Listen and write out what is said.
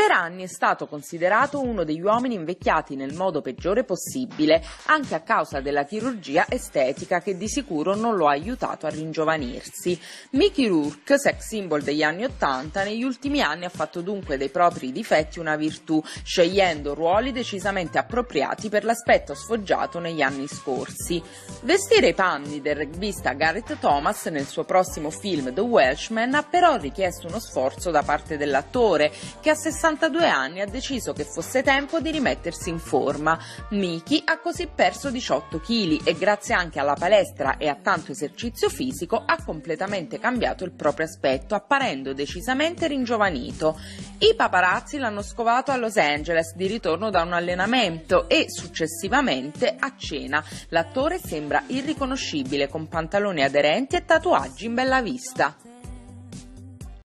Per anni è stato considerato uno degli uomini invecchiati nel modo peggiore possibile, anche a causa della chirurgia estetica che di sicuro non lo ha aiutato a ringiovanirsi. Mickey Rourke, sex symbol degli anni '80, negli ultimi anni ha fatto dunque dei propri difetti una virtù, scegliendo ruoli decisamente appropriati per l'aspetto sfoggiato negli anni scorsi. Vestire i panni del rugbista Gareth Thomas nel suo prossimo film The Welshman ha però richiesto uno sforzo da parte dell'attore, che a 62 anni ha deciso che fosse tempo di rimettersi in forma. Mickey ha così perso 18 kg e grazie anche alla palestra e a tanto esercizio fisico ha completamente cambiato il proprio aspetto, apparendo decisamente ringiovanito. I paparazzi l'hanno scovato a Los Angeles di ritorno da un allenamento e successivamente a cena. L'attore sembra irriconoscibile con pantaloni aderenti e tatuaggi in bella vista.